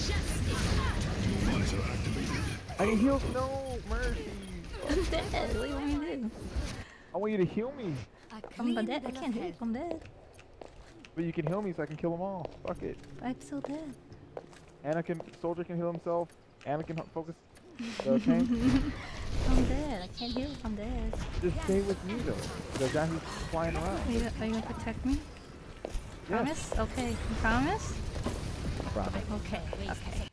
I can heal. No mercy. I'm dead. What do you want me to do? I want you to heal me. I'm dead. I can't heal. I'm dead. But you can heal me so I can kill them all. Fuck it. I'm still dead. Soldier can heal himself. Anna can focus the tank. I'm dead. I can't heal if I'm dead. Just stay with me though. The guy who's flying around. Are you gonna protect me? Yes. Promise? Okay. You promise? Promise. Okay. Okay.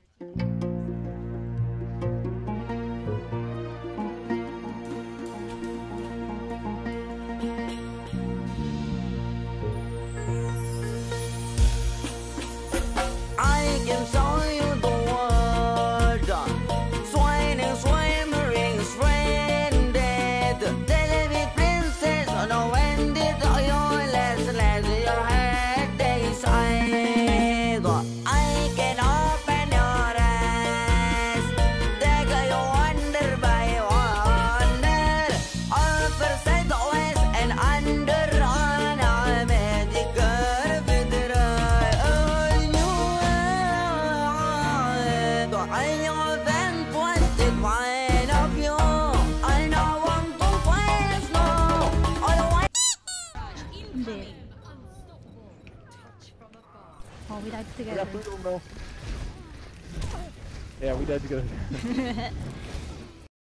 I can show you the world. Swining, swimming, stranded. Television princess, no when did your last let your head decide? I can open your eyes, take you wonder by wonder. Over sideways and under on a magical federal. I know then wanted one of you. I know one to place no. I'm dead. Oh, we died I together. got 3 of them though. Yeah, we died together.